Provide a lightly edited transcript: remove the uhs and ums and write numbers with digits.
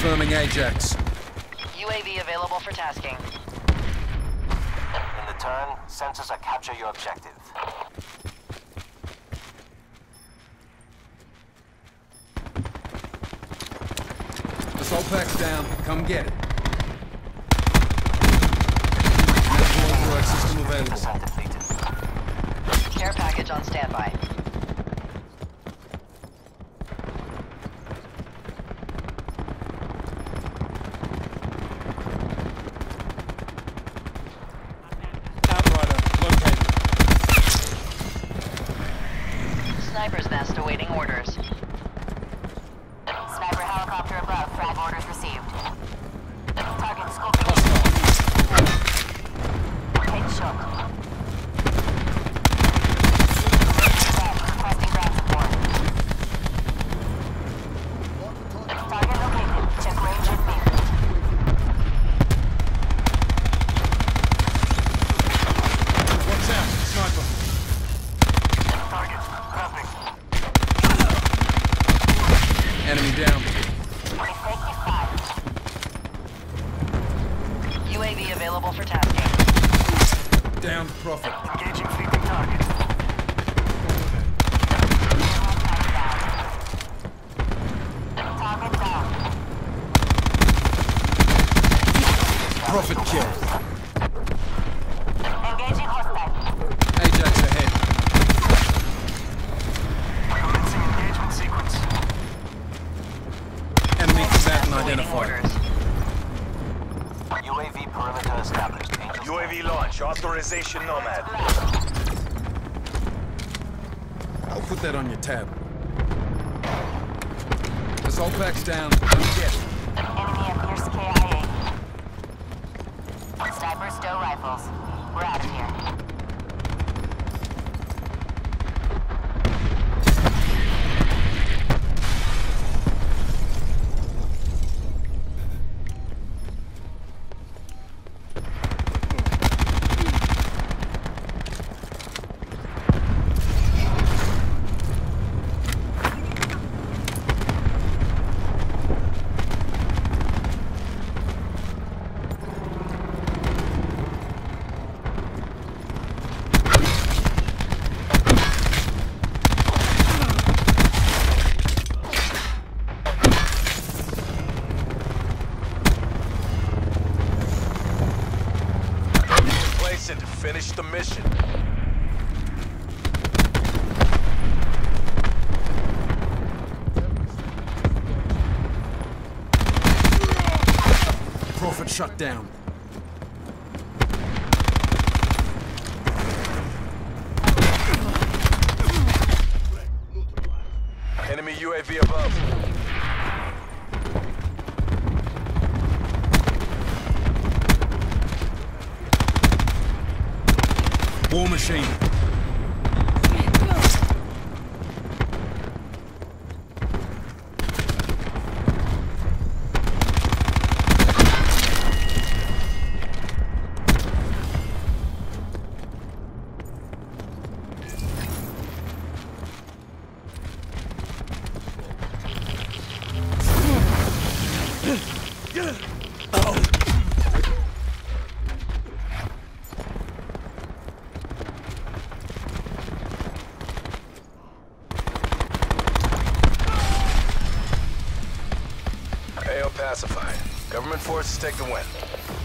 Confirming Ajax. UAV available for tasking. In the turn, sensors are capture your objective. Assault pack's down. Come get it. Work system available. 50% depleted. Care package on standby. Sniper's nest awaiting orders. Sniper helicopter above. Frag orders received. Target scoping. Take shot. Requesting ground support. Target located. Check range and beam. Watch out, sniper. Target, crossing. Enemy down. Mistake 5. UAV available for tasking. Down to Prophet. Engaging fleeting target. Target down. Prophet kill. Engaging hostile. Ajax ahead. Commencing engagement sequence. Enemy combatant Awaiting identified. orders. UAV perimeter established. Angels UAV launch. Authorization Nomad. I'll put that on your tab. Assault pack's down. Come get it. Enemy at Pierce KIA. Sniper stow rifles. We're out of here. Place it to finish the mission. Prophet shut down. Enemy UAV above. War machine. AO pacified. Government forces take the win.